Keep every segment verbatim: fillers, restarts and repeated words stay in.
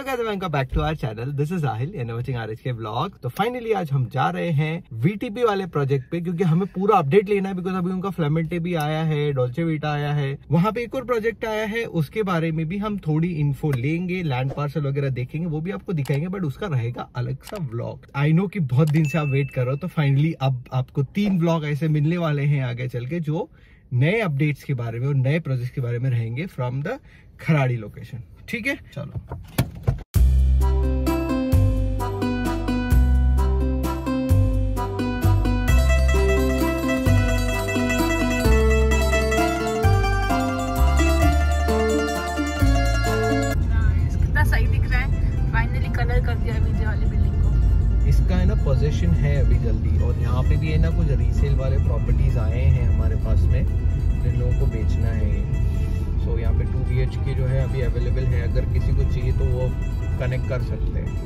Guys, welcome back to our channel. This is Rahil and watching RHK vlog. तो finally आज हम जा रहे हैं वीटीपी वाले प्रोजेक्ट पे, क्योंकि हमें पूरा अपडेट लेना है। बिकॉज अभी उनका फ्लेमेंटे भी आया है, डॉल्चे वीटा आया है, वहां पे एक और प्रोजेक्ट आया है, उसके बारे में भी हम थोड़ी इन्फो लेंगे, लैंड पार्सल वगैरह देखेंगे, वो भी आपको दिखाएंगे, बट उसका रहेगा अलग सा व्लॉग। आई नो कि बहुत दिन से आप वेट कर रहे हो, तो फाइनली अब आपको तीन व्लॉग ऐसे मिलने वाले हैं आगे चल के, जो नए अपडेट्स के बारे में और नए प्रोजेक्ट के बारे में रहेंगे फ्रॉम द खराड़ी लोकेशन। ठीक है, चलो। कितना सही दिख रहा है। फाइनली कलर कर दिया नीचे वाली बिल्डिंग को। इसका है ना पोजीशन है अभी जल्दी, और यहाँ पे भी है ना कुछ रीसेल वाले प्रॉपर्टीज आए हैं हमारे पास में, जिन लोगों को बेचना है। सो so, यहाँ पे टू बी एच के जो है अभी अवेलेबल है, अगर किसी को चाहिए तो वो कनेक्ट कर सकते हैं।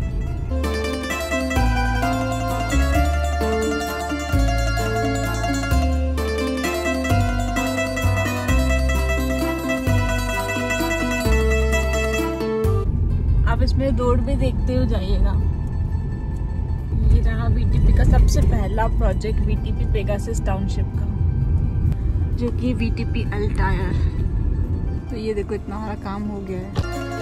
आप इसमें रोड भी देखते हो जाइएगा। ये रहा वीटीपी का सबसे पहला प्रोजेक्ट, वीटीपी पेगासस टाउनशिप का, जो कि वीटीपी अल्टायर। तो ये देखो इतना सारा काम हो गया है।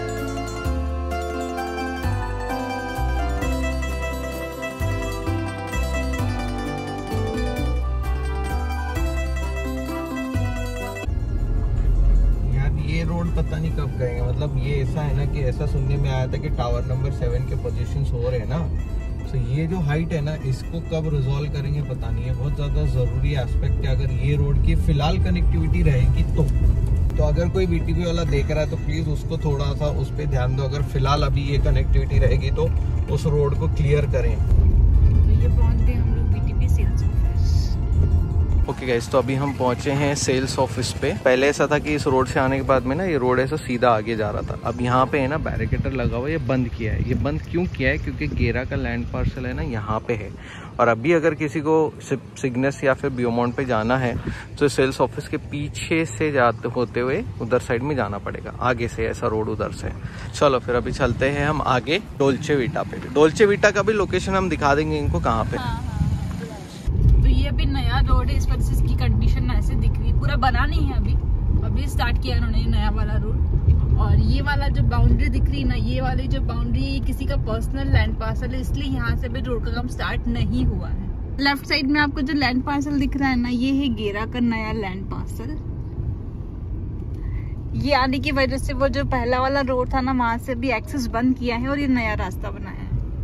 यार ये रोड पता नहीं कब गएंगे। मतलब ये ऐसा है ना कि ऐसा सुनने में आया था कि टावर नंबर सेवन के पोजीशंस हो रहे हैं ना, तो ये जो हाइट है ना, इसको कब रिजॉल्व करेंगे पता नहीं है। बहुत ज्यादा जरूरी एस्पेक्ट है। अगर ये रोड की फिलहाल कनेक्टिविटी रहेगी तो तो अगर कोई वीटीपी वाला देख रहा है तो प्लीज उसको थोड़ा सा उस पर ध्यान दो। अगर फिलहाल अभी ये कनेक्टिविटी रहेगी तो उस रोड को क्लियर करें। तो ये पहुंच गए हम लोग VTP sales office. Okay guys, तो अभी हम पहुंचे हैं सेल्स ऑफिस पे। पहले ऐसा था कि इस रोड से आने के बाद में ना ये रोड ऐसा सीधा आगे जा रहा था। अब यहाँ पे है ना बैरिकेटर लगा हुआ है, ये बंद किया है। ये बंद क्यों किया है? क्योंकि गेरा का लैंड पार्सल है ना यहाँ पे है, और अभी अगर किसी को सिग्नेस या फिर बियोमॉन्ट पे जाना है तो सेल्स ऑफिस के पीछे से जाते होते हुए उधर साइड में जाना पड़ेगा, आगे से ऐसा रोड उधर से। चलो फिर अभी चलते हैं हम आगे डोल्चे वीटा पे। डोल्चे वीटा का भी लोकेशन हम दिखा देंगे इनको कहाँ पे। हाँ, हाँ। तो ये अभी नया रोड है, इस वजह से इसकी कंडीशन ऐसे दिख रही है। पूरा बना नहीं है अभी, अभी स्टार्ट किया उन्होंने नया वाला रोड। और ये वाला जो बाउंड्री दिख रही है ना, ये वाली जो बाउंड्री किसी का पर्सनल लैंड पार्सल है, इसलिए यहाँ से भी रोड का काम स्टार्ट नहीं हुआ है। लेफ्ट साइड में आपको जो लैंड पार्सल दिख रहा है ना, ये है गेरा का नया लैंड पार्सल। ये आने की वजह से वो जो पहला वाला रोड था ना, वहां से भी एक्सेस बंद किया है और ये नया रास्ता बनाया है।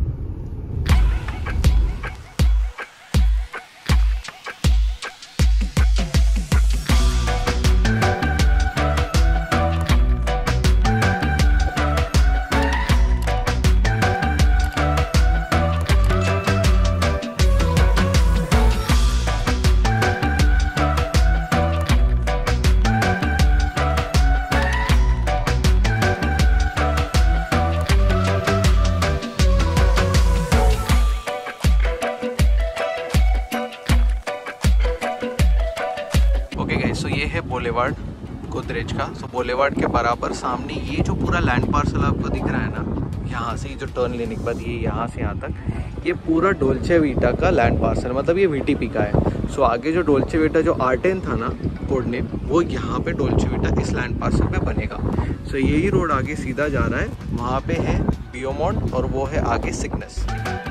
सो ये है बोलेवार्ड गोदरेज का। सो बोलेवार्ड के बराबर सामने ये जो पूरा लैंड पार्सल आपको दिख रहा है ना, यहाँ से जो टर्न लेने के बाद ये यहाँ से यहाँ तक, ये पूरा डोल्चे वीटा का लैंड पार्सल, मतलब ये वीटीपी का है। सो आगे जो डोल्चे वीटा जो आर टेन था ना कोड नेम, वो यहाँ पे डोल्चे वीटा इस लैंड पार्सल पे बनेगा। सो यही रोड आगे सीधा जा रहा है, वहाँ पे है बियोमॉन्ट और वो है आगे सिग्नेस।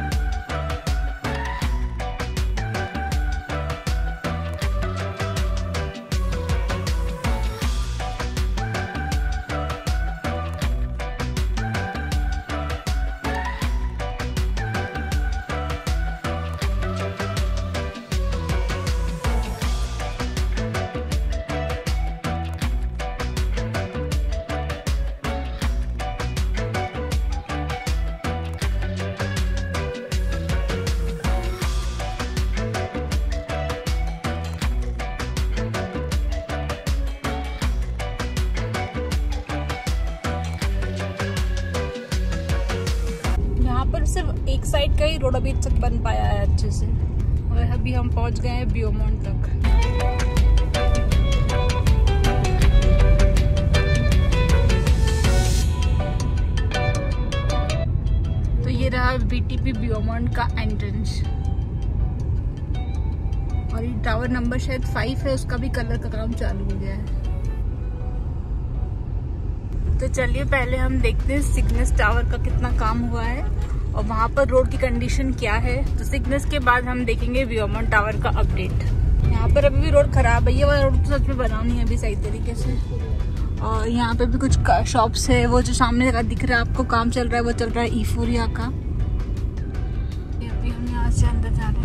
पर सिर्फ एक साइड का ही रोड अभी तक बन पाया है अच्छे से, और अभी हम पहुंच गए हैं बियोमॉन्ट तक। ये रहा वीटीपी बियोमॉन्ट का एंट्रेंस, और ये टावर नंबर शायद फाइव है, उसका भी कलर का काम चालू हो गया है। तो चलिए पहले हम देखते हैं सिग्नस टावर का कितना काम हुआ है और वहाँ पर रोड की कंडीशन क्या है। तो सिग्नस के बाद हम देखेंगे बियोमॉन्ट टावर का अपडेट। यहाँ पर अभी भी रोड खराब है, ये वाला रोड तो सच में बना नहीं है अभी सही तरीके से। और यहाँ पे भी कुछ शॉप्स है, वो जो सामने का दिख रहा है आपको काम चल रहा है, वो चल रहा है ईफोरिया का। अभी हम यहाँ से अंदर जा रहे हैं।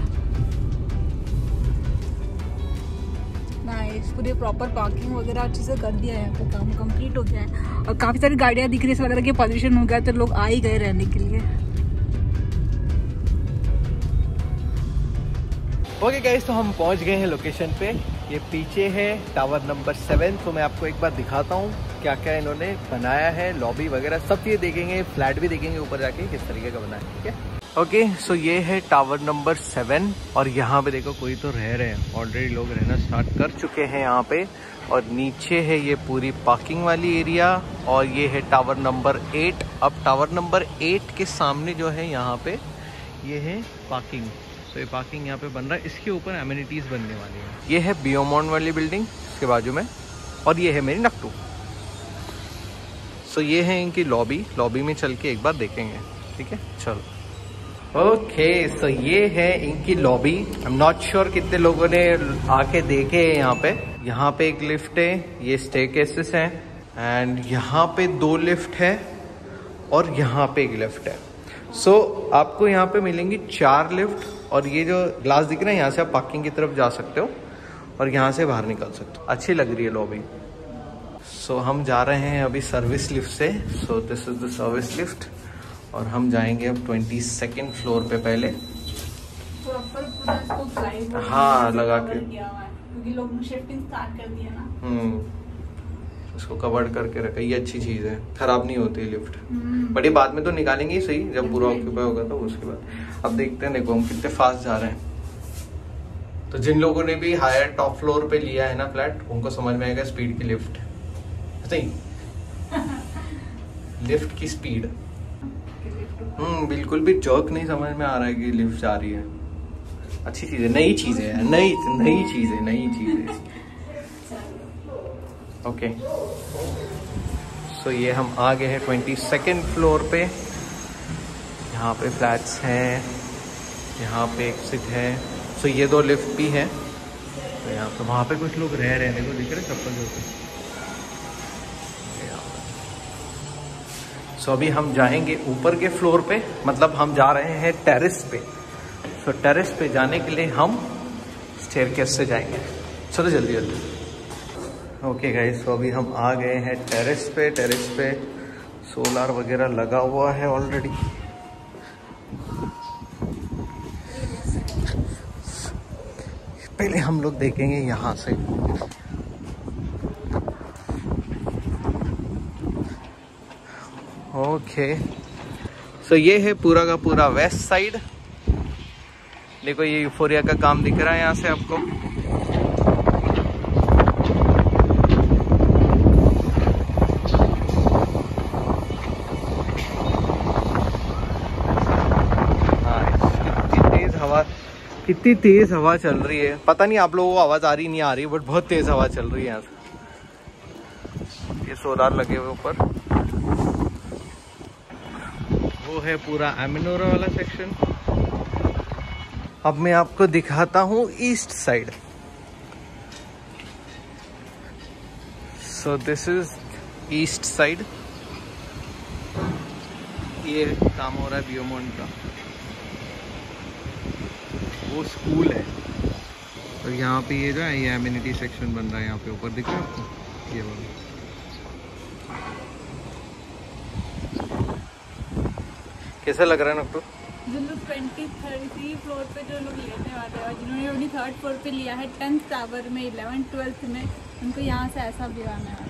नाइस, पूरी प्रॉपर पार्किंग वगैरह अच्छे से कर दिया है, यहाँ पे काम कंप्लीट हो गया है और काफी सारी गाड़ियाँ दिख रही है, ऐसा लग रहा है कि पोल्यूशन हो गया तो लोग आ ही गए रहने के लिए। ओके गाइस, तो हम पहुंच गए हैं लोकेशन पे। ये पीछे है टावर नंबर सेवन। तो मैं आपको एक बार दिखाता हूँ क्या क्या इन्होंने बनाया है, लॉबी वगैरह सब चीज़ देखेंगे, फ्लैट भी देखेंगे ऊपर जाके किस तरीके का बना है। ठीक है, ओके सो ये है टावर नंबर सेवन और यहाँ पे देखो कोई तो रह रहे हैं, ऑलरेडी लोग रहना स्टार्ट कर चुके हैं यहाँ पे। और नीचे है ये पूरी पार्किंग वाली एरिया और ये है टावर नंबर एट। अब टावर नंबर एट के सामने जो है यहाँ पे ये है पार्किंग। तो ये पार्किंग यहाँ पे बन रहा है, इसके ऊपर एमिनिटीज बनने वाली है। ये है बियोमॉन्ट वाली बिल्डिंग इसके बाजू में और ये है मेरी नक्टू। सो ये है इनकी लॉबी, लॉबी में चल के एक बार देखेंगे। ठीक है चलो। ओके सो ये है इनकी lobby. I am not sure कितने लोगों ने आके देखे हैं यहाँ पे। यहाँ पे एक लिफ्ट है, ये स्टेयरकेसेस हैं एंड यहाँ पे दो लिफ्ट है और यहाँ पे एक लिफ्ट है। सो so, आपको यहाँ पे मिलेंगी चार लिफ्ट और ये जो ग्लास दिख रहा है यहाँ से आप पार्किंग की तरफ जा सकते हो और यहाँ से बाहर निकल सकते हो। अच्छी लग रही है लॉबी। सो so, हम जा रहे हैं अभी सर्विस लिफ्ट से। So this is the service lift और हम जाएंगे अब ट्वेंटी सेकेंड फ्लोर पे पहले। हाँ लगा के, क्योंकि लोग शिफ्टिंग स्टार्ट कर दिया ना। हम्म इसको कवर्ड करके रखा, ये अच्छी चीज है, खराब नहीं होती है लिफ्ट। बट ये बाद में तो निकालेंगे ही सही, जब पूरा ऑक्यूपाई होगा तो उसके बाद। अब देखते हैं, देखो हम कितने फास्ट जा रहे हैं। तो जिन लोगों ने भी हायर टॉप फ्लोर पे लिया है ना फ्लैट, उनको समझ में आएगा स्पीड की लिफ्ट सही लिफ्ट की स्पीड। हम्म बिल्कुल भी जर्क नहीं समझ में आ रहा है कि लिफ्ट जा रही है। अच्छी चीज है, नई चीज है, नई नई चीज है, नई चीज है। ओके सो ये हम आ गए हैं ट्वेंटी सेकेंड फ्लोर पे। यहाँ पे फ्लैट्स हैं, यहाँ पे एक्सिट है। सो so, ये दो लिफ्ट भी हैं। तो यहाँ पे वहाँ पे कुछ लोग रह रहे हैं, देखो दिख रहे चप्पल जो होते। सो so, अभी हम जाएंगे ऊपर के फ्लोर पे, मतलब हम जा रहे हैं टेरेस पे। सो so, टेरेस पे जाने के लिए हम स्टेयरकेस से जाएंगे। चलो जल्दी जल्दी। ओके गाइस, तो अभी हम आ गए हैं टेरेस पे। टेरेस पे सोलार वगैरह लगा हुआ है ऑलरेडी। पहले हम लोग देखेंगे यहाँ से। ओके सो ये है पूरा का पूरा वेस्ट साइड। देखो ये यूफोरिया का काम दिख रहा है यहाँ से आपको। कितनी तेज हवा चल रही है, पता नहीं आप लोगों को आवाज आ रही नहीं आ रही, बट बहुत तेज हवा चल रही है यहाँ से। ये सोलार लगे हुए ऊपर। वो है पूरा एमिनोरा वाला सेक्शन। अब मैं आपको दिखाता हूँ east side. So this is east side. ये काम हो रहा है बियोमॉन्ट का, वो स्कूल है। और यहाँ पे ये जो है ये एमिनिटी सेक्शन बन रहा है, यहाँ पे ऊपर दिख रहा है आपको ये वाला। कैसा लग रहा है नक्टू? जो लोग ट्वेंटी थर्टी फ्लोर पे जो लोग लेने वाले हैं और जिन्होंने अपनी थर्ड फ्लोर पे लिया है टेंथ टावर में, इलेवन ट्वेल्थ में, उनको यहाँ से ऐसा व्यू आने वाला है।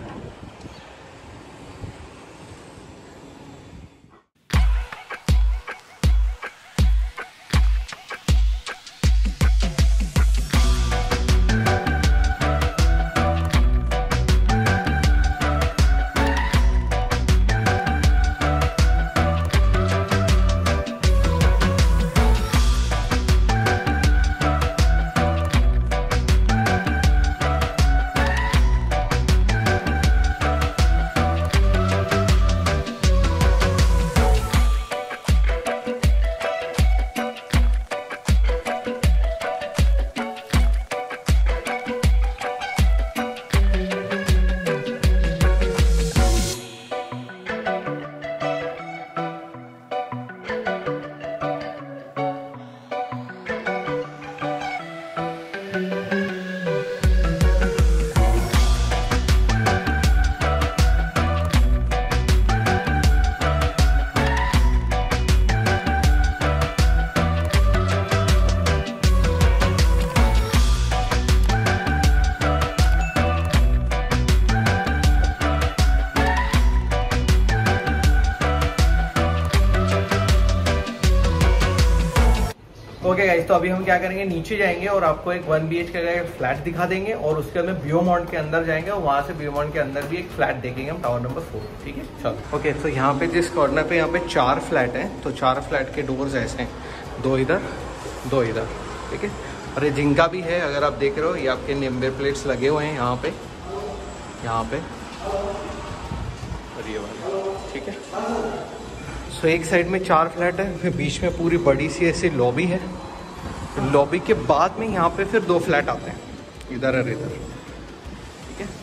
ओके गाइस, तो अभी हम क्या करेंगे, नीचे जाएंगे और आपको एक वन बी एच के का फ्लैट दिखा देंगे और उसके अंदर बियोमॉन्ट के अंदर जाएंगे और वहां से बियोमॉन्ट के अंदर भी एक फ्लैट देखेंगे हम, टावर नंबर फोर। ठीक है, चलो। ओके, तो यहाँ पे जिस कॉर्नर पे यहाँ पे चार फ्लैट हैं, तो चार फ्लैट के डोर्स ऐसे हैं, दो इधर दो इधर। ठीक है, और ये जिंका भी है, अगर आप देख रहे हो ये आपके नंबर प्लेट्स लगे हुए हैं यहाँ पे, यहाँ पे और ये वाला। ठीक है, सो एक साइड में चार फ्लैट है, फिर बीच में पूरी बड़ी सी ऐसी लॉबी है। लॉबी के बाद में यहाँ पे फिर दो फ्लैट आते हैं, इधर और इधर। ठीक है,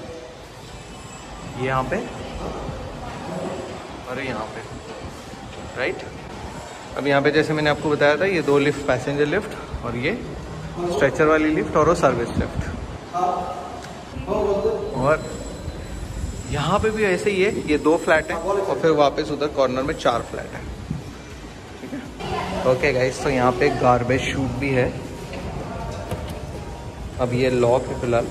ये यहाँ पे और यहाँ पे, राइट। अब यहाँ पे जैसे मैंने आपको बताया था, ये दो लिफ्ट, पैसेंजर लिफ्ट और ये स्ट्रेचर वाली लिफ्ट और वो सर्विस लिफ्ट। और यहाँ पे भी ऐसे ही है, ये दो फ्लैट है और फिर वापस उधर कॉर्नर में चार फ्लैट है। ठीक है, ओके गाइस, तो यहाँ पे गार्बेज शूट भी है। अब ये लॉक है फिलहाल।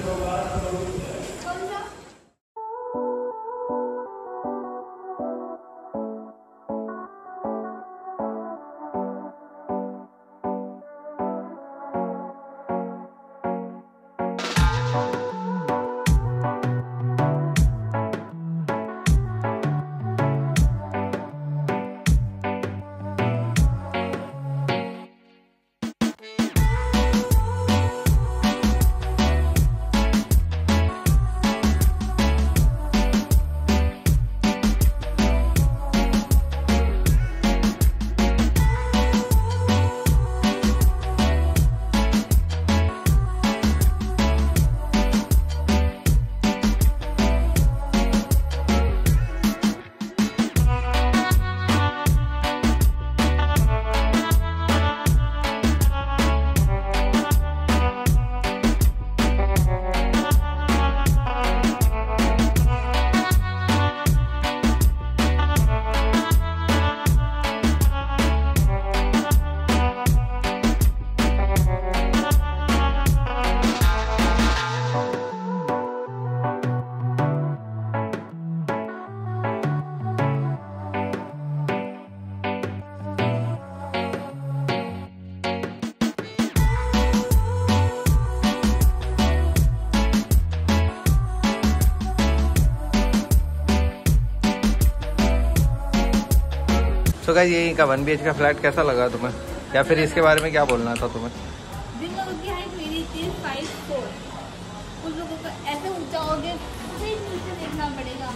तो गाइस, यही का वन बी एच का फ्लैट कैसा लगा तुम्हें, या फिर इसके बारे में क्या बोलना था तुम्हें? जिन लोगों की हाइट मेरी थी फाइव फोर, उन लोगों को ऐसे ऊंचा हो गया, फिर नीचे देखना पड़ेगा।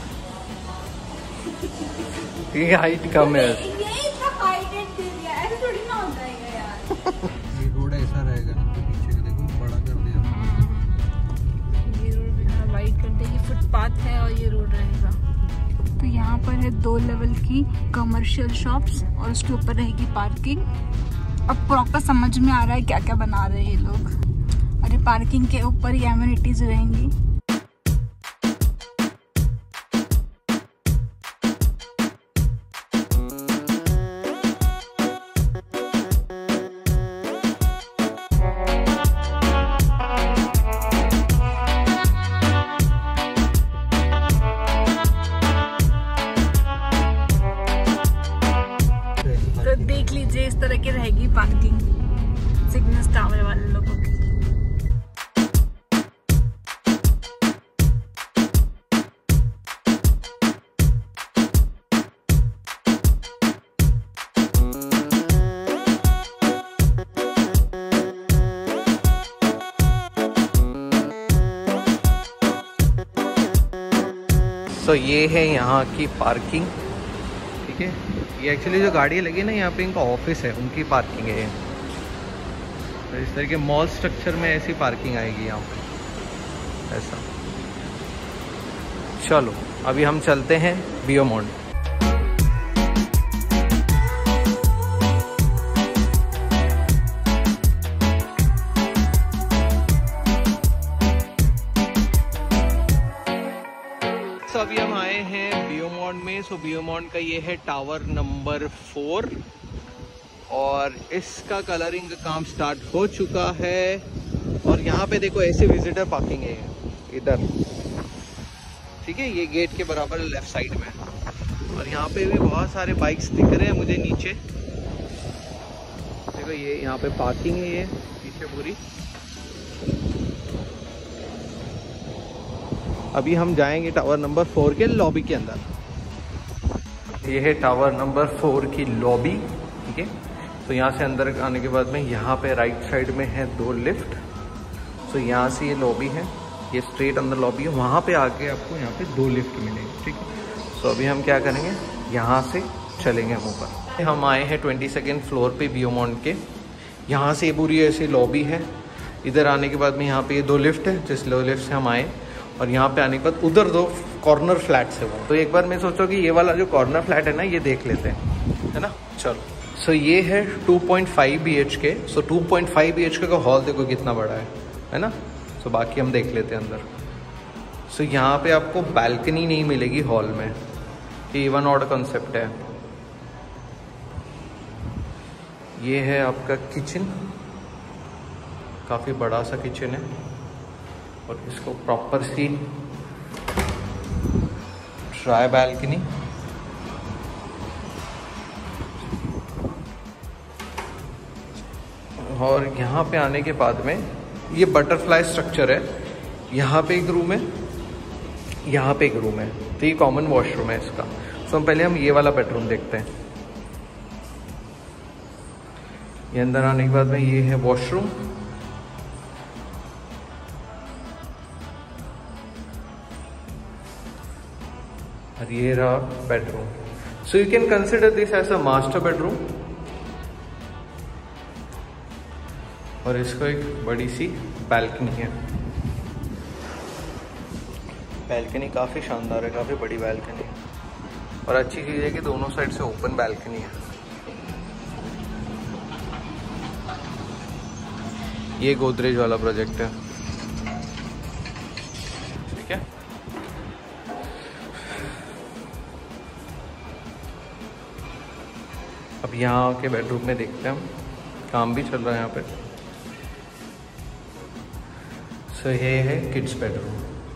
ये हाइट कम है, ये इतना हाइट है, ऐसे थोड़ी ना होता है यार। ये रोड ऐसा रहेगा, पीछे का देखो बड़ा कर दिया। ये रोड वाइड कर दिया, ये फुटपाथ है और ये रोड रहेगा। तो यहाँ पर है दो लेवल की कमर्शियल शॉप्स और उसके ऊपर रहेगी पार्किंग। अब प्रॉपर समझ में आ रहा है क्या क्या बना रहे हैं ये लोग। अरे पार्किंग के ऊपर ही एमिनिटीज रहेंगी। देख लीजिए, इस तरह की रहेगी पार्किंग सिग्नस टावर वाले लोगों की। तो ये है यहाँ की पार्किंग। ठीक है, ये एक्चुअली जो गाड़ी लगी ना, यहाँ पे इनका ऑफिस है, उनकी पार्किंग है ये। तो इस तरह के मॉल स्ट्रक्चर में ऐसी पार्किंग आएगी यहाँ पे, ऐसा। चलो अभी हम चलते हैं बियोमॉन्ट। तो अभी हम आए हैं बियोमॉन्ट में। सो बियोमॉन्ट का ये है टावर नंबर फोर और इसका कलरिंग का काम स्टार्ट हो चुका है। और यहाँ पे देखो ऐसे विजिटर पार्किंग है इधर, ठीक है, ये गेट के बराबर लेफ्ट साइड में। और यहाँ पे भी बहुत सारे बाइक्स दिख रहे हैं मुझे नीचे, देखो पे ये यहाँ पे पार्किंग है, ये पीछे पूरी। अभी हम जाएंगे टावर नंबर फोर के लॉबी के अंदर। ये है टावर नंबर फोर की लॉबी, ठीक है। तो यहाँ से अंदर आने के बाद में यहाँ पे राइट साइड में है दो लिफ्ट। तो यहाँ से ये लॉबी है, ये स्ट्रेट अंदर लॉबी है, वहाँ पे आके आपको यहाँ पे दो लिफ्ट मिलेंगे, ठीक है। तो अभी हम क्या करेंगे, यहाँ से चलेंगे हम ऊपर। हम आए हैं ट्वेंटी सेकेंड फ्लोर पे बियोमॉन्ट के। यहाँ से ये पूरी ऐसी लॉबी है। इधर आने के बाद में यहाँ पे ये दो लिफ्ट है, जिस लो लिफ्ट से हम आए, और यहाँ पे आने के बाद उधर दो कॉर्नर फ्लैट्स है वो। तो एक बार मैं सोचो कि ये वाला जो कॉर्नर फ्लैट है ना, ये देख लेते हैं, है ना। चलो, सो so ये है two point five B H K. So two point five B H K का हॉल देखो कितना बड़ा है, है ना। सो so बाकी हम देख लेते हैं अंदर। सो so यहाँ पे आपको बैल्कनी नहीं मिलेगी हॉल में, ये इवन ऑड कॉन्सेप्ट है। ये है आपका किचन, काफ़ी बड़ा सा किचन है, और इसको प्रॉपर सी ट्राई बैल्कनी। और यहाँ पे आने के बाद में ये बटरफ्लाई स्ट्रक्चर है। यहाँ पे एक रूम है, यहाँ पे एक रूम है, तो ये कॉमन वॉशरूम है इसका। तो हम पहले हम ये वाला बेडरूम देखते हैं। ये अंदर आने के बाद में ये है वॉशरूम। और ये रहा bedroom. So you can consider this as a master bedroom. और इसको एक बड़ी सी बैल्कनी है। बैल्कनी काफ़ी शानदार है, काफ़ी बड़ी बैल्कनी है, और अच्छी चीज़ है कि दोनों साइड से ओपन बैल्कनी है। ये गोदरेज वाला प्रोजेक्ट है, ठीक है। अब यहाँ के बेडरूम में देखते हैं हम, काम भी चल रहा है यहाँ पे। सो so, ये है किड्स बेडरूम।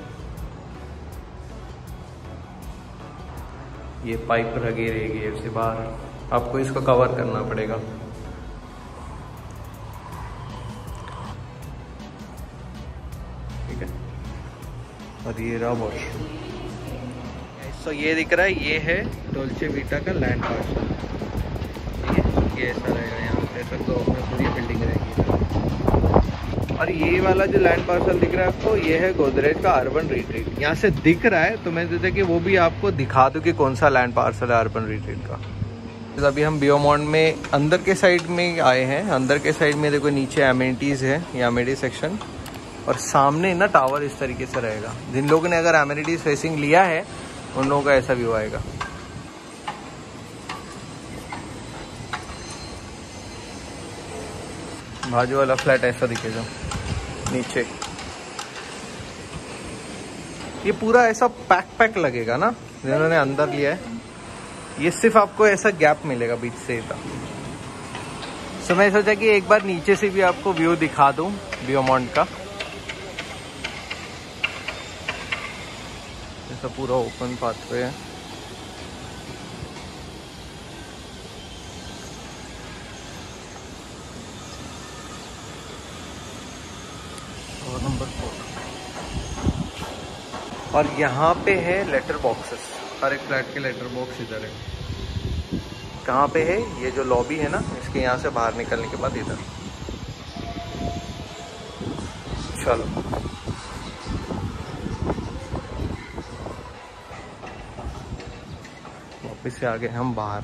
ये पाइप लगी रहेगी ऐसे बाहर, आपको इसको कवर करना पड़ेगा। ठीक है, और ये रहा वॉशरूम। सो so, ये दिख रहा है, ये है डोल्चे वीटा का लैंड पार्सल, ठीक है। ये ऐसा रहेगा, यहाँ पे ऐसा तो पूरी बिल्डिंग रहेगी। और ये वाला जो लैंड पार्सल दिख रहा है आपको, ये है गोदरेज का अर्बन रिट्रीट। यहाँ से दिख रहा है, तो मैं सोचा कि वो भी आपको दिखा दूँ कि कौन सा लैंड पार्सल है अर्बन रिट्रीट का। तो अभी हम बियोमॉन्ट में अंदर के साइड में आए हैं। अंदर के साइड में देखो नीचे एमिनिटीज़ है, ये एमिनिटी सेक्शन, और सामने ना टावर इस तरीके से रहेगा। जिन लोगों ने अगर एमिनिटीज फेसिंग लिया है उन लोगों का ऐसा व्यू आएगा। बाजू वाला फ्लैट ऐसा दिखेगा नीचे। ये पूरा ऐसा पैक पैक लगेगा ना, जिन्होंने अंदर लिया है। ये सिर्फ आपको ऐसा गैप मिलेगा बीच से इतना। सो मैं सोचा कि एक बार नीचे से भी आपको व्यू दिखा दूं बियोमॉन्ट का। ऐसा पूरा ओपन पाथवे है। और नंबर फोर, और यहाँ पे है लेटर बॉक्सेस। हर एक फ्लैट के लेटर बॉक्स इधर है। कहाँ पे है? ये जो लॉबी है ना, इसके यहाँ से बाहर निकलने के बाद इधर। चलो वापस से आ गए हम बाहर।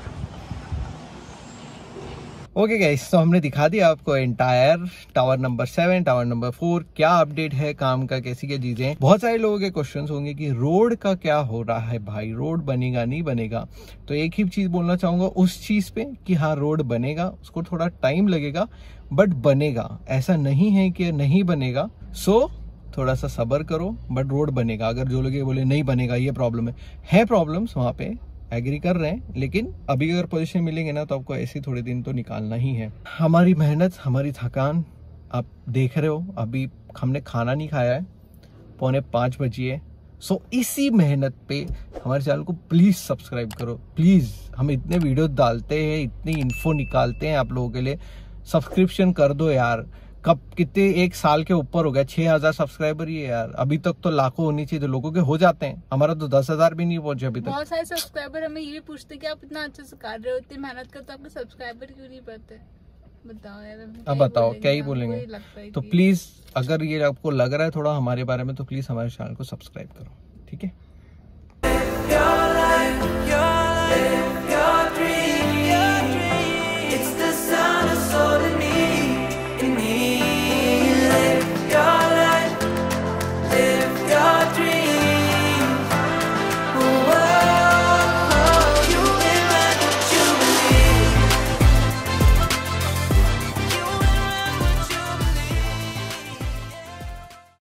ओके गाइस, तो हमने दिखा दिया आपको entire tower number seven, tower number four, क्या अपडेट है काम का, कैसी क्या चीजें। बहुत सारे लोगों के क्वेश्चंस होंगे कि रोड का क्या हो रहा है भाई, रोड बनेगा नहीं बनेगा। तो एक ही चीज बोलना चाहूंगा उस चीज पे कि हाँ रोड बनेगा, उसको थोड़ा टाइम लगेगा बट बनेगा। ऐसा नहीं है कि नहीं बनेगा, सो थोड़ा सा सब्र करो, बट रोड बनेगा। अगर जो लोग ये बोले नहीं बनेगा, ये प्रॉब्लम है, है प्रॉब्लम्स वहाँ पे, एग्री कर रहे हैं, लेकिन अभी अगर पोजीशन मिलेंगे ना तो आपको ऐसे थोड़े दिन तो निकालना ही है। हमारी मेहनत, हमारी थकान आप देख रहे हो। अभी हमने खाना नहीं खाया है, पौने पाँच बजी है। सो इसी मेहनत पे हमारे चैनल को प्लीज सब्सक्राइब करो प्लीज। हम इतने वीडियो डालते हैं, इतनी इन्फो निकालते हैं आप लोगों के लिए, सब्सक्रिप्शन कर दो यार। कब कितने एक साल के ऊपर हो गया, छह हजार सब्सक्राइबर ही है यार। अभी तक तो लाखों होनी चाहिए, तो लोगों के हो जाते हैं, हमारा तो दस हजार भी नहीं पहुंचे अभी तक। बहुत सारे सब्सक्राइबर हमें ये भी पूछते कि आप इतना अच्छा से कर रहे हो, इतनी मेहनत करते हो, आपके सब्सक्राइबर क्यों नहीं बढ़ते? बताओ यार, अब बताओ क्या ही बोलेंगे। तो प्लीज अगर ये आपको लग रहा है थोड़ा हमारे बारे में, तो प्लीज हमारे चैनल को सब्सक्राइब करो, ठीक है।